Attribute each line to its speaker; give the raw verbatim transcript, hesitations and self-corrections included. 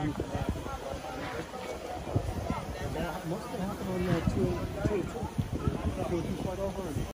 Speaker 1: That must have happened on uh, two oh two. That goes too far over.